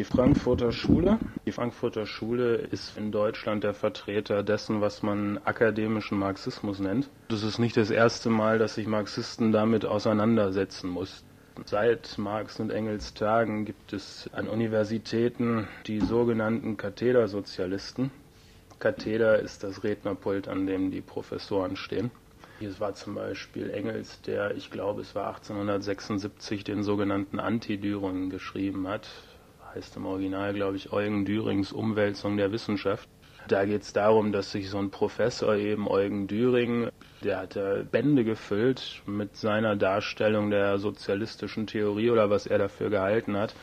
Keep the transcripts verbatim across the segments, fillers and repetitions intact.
Frankfurter Schule. Die Frankfurter Schule ist in Deutschland der Vertreter dessen, was man akademischen Marxismus nennt. Das ist nicht das erste Mal, dass sich Marxisten damit auseinandersetzen mussten. Seit Marx und Engels Tagen gibt es an Universitäten die sogenannten Kathedersozialisten. Katheder ist das Rednerpult, an dem die Professoren stehen. Hier war zum Beispiel Engels, der, ich glaube, es war achtzehnhundertsechsundsiebzig, den sogenannten Anti-Düring geschrieben hat. Heißt im Original, glaube ich, Eugen Dürings Umwälzung der Wissenschaft. Da geht es darum, dass sich so ein Professor, eben Eugen Düring, der hat Bände gefüllt mit seiner Darstellung der sozialistischen Theorie oder was er dafür gehalten hat.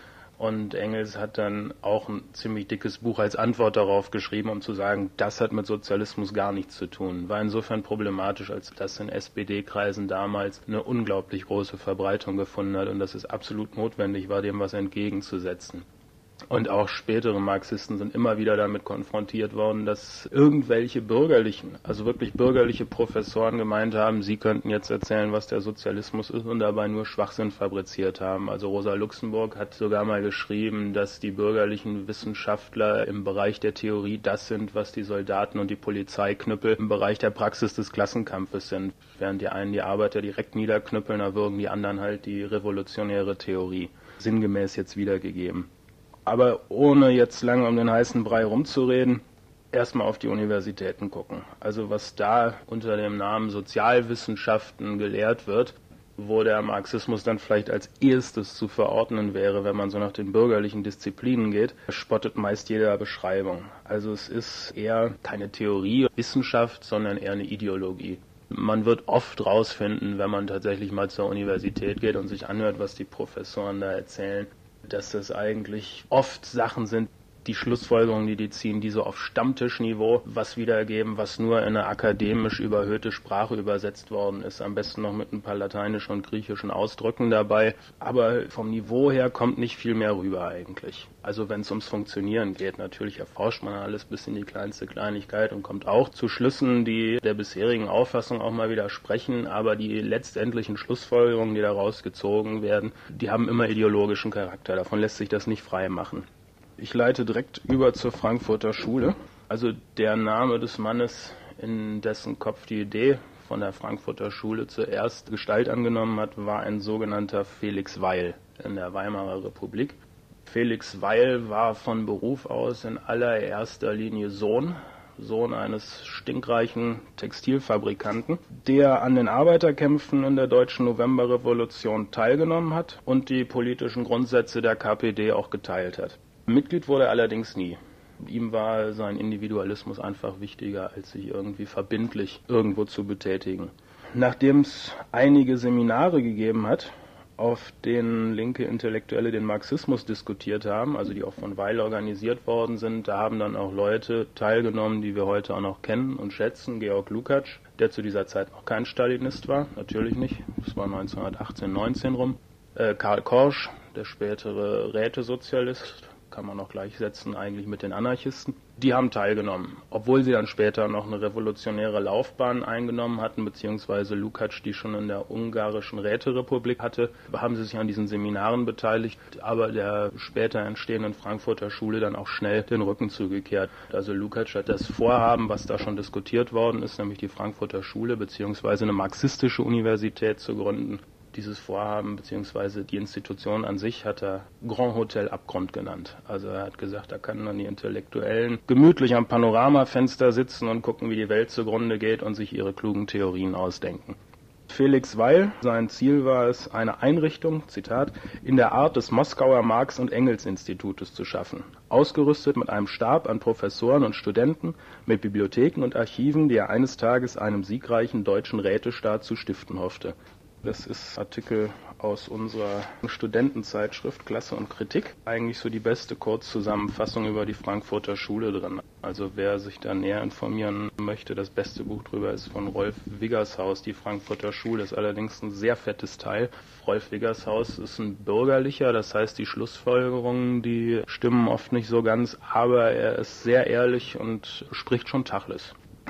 Und Engels hat dann auch ein ziemlich dickes Buch als Antwort darauf geschrieben, um zu sagen, das hat mit Sozialismus gar nichts zu tun. War insofern problematisch, als das in S P D-Kreisen damals eine unglaublich große Verbreitung gefunden hat und dass es absolut notwendig war, dem was entgegenzusetzen. Und auch spätere Marxisten sind immer wieder damit konfrontiert worden, dass irgendwelche bürgerlichen, also wirklich bürgerliche Professoren gemeint haben, sie könnten jetzt erzählen, was der Sozialismus ist und dabei nur Schwachsinn fabriziert haben. Also Rosa Luxemburg hat sogar mal geschrieben, dass die bürgerlichen Wissenschaftler im Bereich der Theorie das sind, was die Soldaten und die Polizeiknüppel im Bereich der Praxis des Klassenkampfes sind. Während die einen die Arbeiter direkt niederknüppeln, erwürgen die anderen halt die revolutionäre Theorie. Sinngemäß jetzt wiedergegeben. Aber ohne jetzt lange um den heißen Brei rumzureden, erstmal auf die Universitäten gucken. Also was da unter dem Namen Sozialwissenschaften gelehrt wird, wo der Marxismus dann vielleicht als erstes zu verordnen wäre, wenn man so nach den bürgerlichen Disziplinen geht, spottet meist jeder Beschreibung. Also es ist eher keine Theorie, Wissenschaft, sondern eher eine Ideologie. Man wird oft rausfinden, wenn man tatsächlich mal zur Universität geht und sich anhört, was die Professoren da erzählen, dass das eigentlich oft Sachen sind, die Schlussfolgerungen, die die ziehen, die so auf Stammtischniveau was wiedergeben, was nur in eine akademisch überhöhte Sprache übersetzt worden ist. Am besten noch mit ein paar lateinischen und griechischen Ausdrücken dabei. Aber vom Niveau her kommt nicht viel mehr rüber eigentlich. Also wenn es ums Funktionieren geht, natürlich erforscht man alles bis in die kleinste Kleinigkeit und kommt auch zu Schlüssen, die der bisherigen Auffassung auch mal widersprechen. Aber die letztendlichen Schlussfolgerungen, die daraus gezogen werden, die haben immer ideologischen Charakter. Davon lässt sich das nicht frei machen. Ich leite direkt über zur Frankfurter Schule. Also der Name des Mannes, in dessen Kopf die Idee von der Frankfurter Schule zuerst Gestalt angenommen hat, war ein sogenannter Felix Weil in der Weimarer Republik. Felix Weil war von Beruf aus in allererster Linie Sohn, Sohn eines stinkreichen Textilfabrikanten, der an den Arbeiterkämpfen in der deutschen Novemberrevolution teilgenommen hat und die politischen Grundsätze der K P D auch geteilt hat. Mitglied wurde er allerdings nie. Ihm war sein Individualismus einfach wichtiger, als sich irgendwie verbindlich irgendwo zu betätigen. Nachdem es einige Seminare gegeben hat, auf denen linke Intellektuelle den Marxismus diskutiert haben, also die auch von Weil organisiert worden sind, da haben dann auch Leute teilgenommen, die wir heute auch noch kennen und schätzen. Georg Lukács, der zu dieser Zeit noch kein Stalinist war, natürlich nicht, das war neunzehnhundertachtzehn, neunzehn rum. Äh, Karl Korsch, der spätere Rätesozialist, kann man auch gleichsetzen eigentlich mit den Anarchisten, die haben teilgenommen, obwohl sie dann später noch eine revolutionäre Laufbahn eingenommen hatten, beziehungsweise Lukács, die schon in der ungarischen Räterepublik hatte, haben sie sich an diesen Seminaren beteiligt, aber der später entstehenden Frankfurter Schule dann auch schnell den Rücken zugekehrt. Also Lukács hat das Vorhaben, was da schon diskutiert worden ist, nämlich die Frankfurter Schule, beziehungsweise eine marxistische Universität zu gründen. Dieses Vorhaben bzw. die Institution an sich hat er Grand Hotel Abgrund genannt. Also er hat gesagt, da können dann die Intellektuellen gemütlich am Panoramafenster sitzen und gucken, wie die Welt zugrunde geht und sich ihre klugen Theorien ausdenken. Felix Weil, sein Ziel war es, eine Einrichtung, Zitat, in der Art des Moskauer Marx- und Engels-Institutes zu schaffen, ausgerüstet mit einem Stab an Professoren und Studenten, mit Bibliotheken und Archiven, die er eines Tages einem siegreichen deutschen Rätestaat zu stiften hoffte. Das ist Artikel aus unserer Studentenzeitschrift Klasse und Kritik. Eigentlich so die beste Kurzzusammenfassung über die Frankfurter Schule drin. Also wer sich da näher informieren möchte, das beste Buch drüber ist von Rolf Wiggershaus, die Frankfurter Schule. Ist allerdings ein sehr fettes Teil. Rolf Wiggershaus ist ein bürgerlicher, das heißt die Schlussfolgerungen, die stimmen oft nicht so ganz, aber er ist sehr ehrlich und spricht schon Tacheles.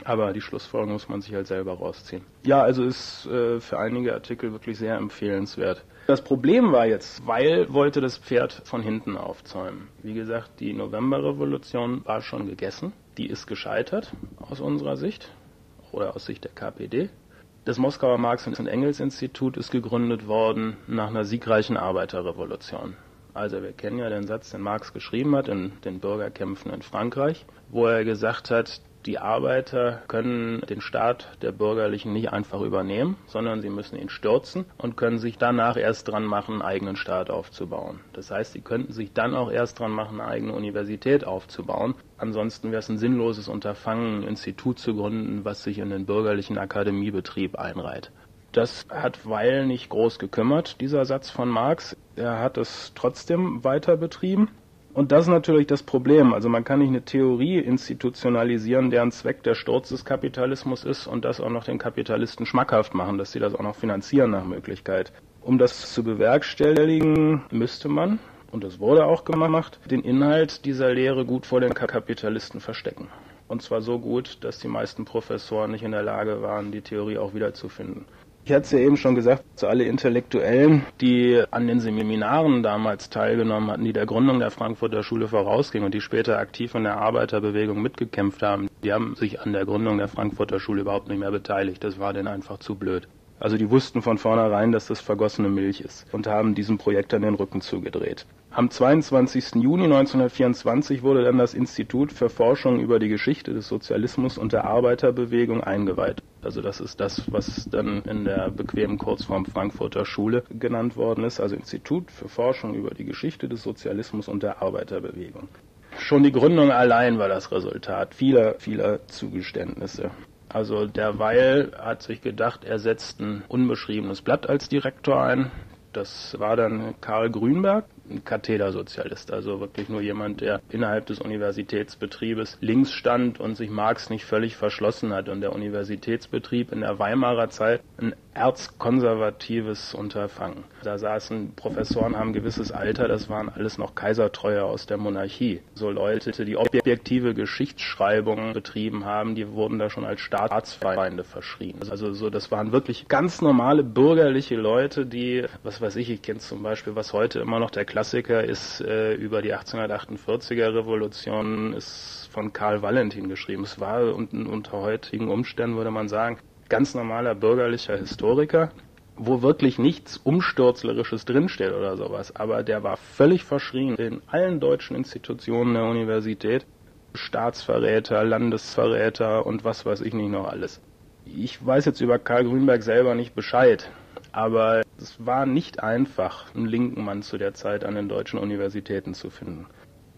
Aber die Schlussfolgerung muss man sich halt selber rausziehen. Ja, also ist äh, für einige Artikel wirklich sehr empfehlenswert. Das Problem war jetzt, Weil wollte das Pferd von hinten aufzäumen. Wie gesagt, die Novemberrevolution war schon gegessen. Die ist gescheitert aus unserer Sicht oder aus Sicht der K P D. Das Moskauer Marx- und Engels-Institut ist gegründet worden nach einer siegreichen Arbeiterrevolution. Also wir kennen ja den Satz, den Marx geschrieben hat in den Bürgerkämpfen in Frankreich, wo er gesagt hat, die Arbeiter können den Staat der Bürgerlichen nicht einfach übernehmen, sondern sie müssen ihn stürzen und können sich danach erst dran machen, einen eigenen Staat aufzubauen. Das heißt, sie könnten sich dann auch erst dran machen, eine eigene Universität aufzubauen. Ansonsten wäre es ein sinnloses Unterfangen, ein Institut zu gründen, was sich in den bürgerlichen Akademiebetrieb einreiht. Das hat Weil nicht groß gekümmert, dieser Satz von Marx. Er hat es trotzdem weiter betrieben. Und das ist natürlich das Problem. Also man kann nicht eine Theorie institutionalisieren, deren Zweck der Sturz des Kapitalismus ist und das auch noch den Kapitalisten schmackhaft machen, dass sie das auch noch finanzieren nach Möglichkeit. Um das zu bewerkstelligen, müsste man, und das wurde auch gemacht, den Inhalt dieser Lehre gut vor den Kapitalisten verstecken. Und zwar so gut, dass die meisten Professoren nicht in der Lage waren, die Theorie auch wiederzufinden. Ich hatte es ja eben schon gesagt, zu alle Intellektuellen, die an den Seminaren damals teilgenommen hatten, die der Gründung der Frankfurter Schule vorausgingen und die später aktiv in der Arbeiterbewegung mitgekämpft haben, die haben sich an der Gründung der Frankfurter Schule überhaupt nicht mehr beteiligt. Das war denen einfach zu blöd. Also die wussten von vornherein, dass das vergossene Milch ist und haben diesem Projekt dann den Rücken zugedreht. Am zweiundzwanzigsten Juni neunzehnhundertvierundzwanzig wurde dann das Institut für Forschung über die Geschichte des Sozialismus und der Arbeiterbewegung eingeweiht. Also das ist das, was dann in der bequemen Kurzform Frankfurter Schule genannt worden ist, also Institut für Forschung über die Geschichte des Sozialismus und der Arbeiterbewegung. Schon die Gründung allein war das Resultat vieler, vieler Zugeständnisse. Also der Weil hat sich gedacht, er setzt ein unbeschriebenes Blatt als Direktor ein. Das war dann Karl Grünberg, ein Kathedersozialist, also wirklich nur jemand, der innerhalb des Universitätsbetriebes links stand und sich Marx nicht völlig verschlossen hat. Und der Universitätsbetrieb in der Weimarer Zeit ein erzkonservatives Unterfangen. Da saßen Professoren, haben ein gewisses Alter, das waren alles noch Kaisertreue aus der Monarchie. So Leute, die objektive Geschichtsschreibung betrieben haben, die wurden da schon als Staatsfeinde verschrien. Also so, das waren wirklich ganz normale bürgerliche Leute, die, was weiß ich, ich kenne zum Beispiel, was heute immer noch der Klassiker ist, äh, über die achtzehnhundertachtundvierziger Revolution, ist von Karl Valentin geschrieben. Es war unter, unter heutigen Umständen, würde man sagen, ganz normaler bürgerlicher Historiker, wo wirklich nichts Umstürzlerisches drinsteht oder sowas. Aber der war völlig verschrien in allen deutschen Institutionen der Universität. Staatsverräter, Landesverräter und was weiß ich nicht noch alles. Ich weiß jetzt über Karl Grünberg selber nicht Bescheid. Aber es war nicht einfach, einen linken Mann zu der Zeit an den deutschen Universitäten zu finden.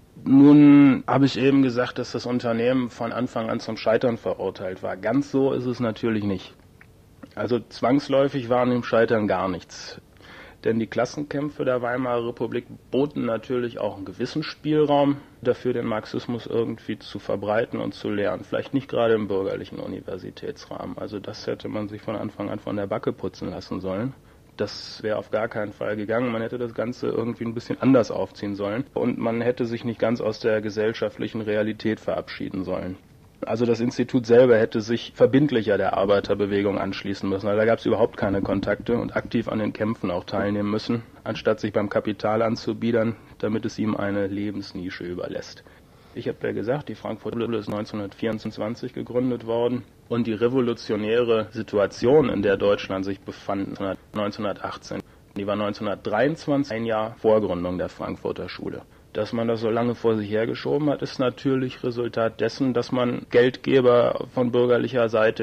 Nun habe ich eben gesagt, dass das Unternehmen von Anfang an zum Scheitern verurteilt war. Ganz so ist es natürlich nicht. Also zwangsläufig war an dem Scheitern gar nichts. Denn die Klassenkämpfe der Weimarer Republik boten natürlich auch einen gewissen Spielraum dafür, den Marxismus irgendwie zu verbreiten und zu lehren. Vielleicht nicht gerade im bürgerlichen Universitätsrahmen. Also das hätte man sich von Anfang an von der Backe putzen lassen sollen. Das wäre auf gar keinen Fall gegangen. Man hätte das Ganze irgendwie ein bisschen anders aufziehen sollen. Und man hätte sich nicht ganz aus der gesellschaftlichen Realität verabschieden sollen. Also das Institut selber hätte sich verbindlicher der Arbeiterbewegung anschließen müssen. Also da gab es überhaupt keine Kontakte und aktiv an den Kämpfen auch teilnehmen müssen, anstatt sich beim Kapital anzubiedern, damit es ihm eine Lebensnische überlässt. Ich habe ja gesagt, die Frankfurter Schule ist neunzehnhundertvierundzwanzig gegründet worden und die revolutionäre Situation, in der Deutschland sich befand, neunzehnhundertachtzehn, die war neunzehnhundertdreiundzwanzig, ein Jahr vor Gründung der Frankfurter Schule. Dass man das so lange vor sich hergeschoben hat, ist natürlich Resultat dessen, dass man Geldgeber von bürgerlicher Seite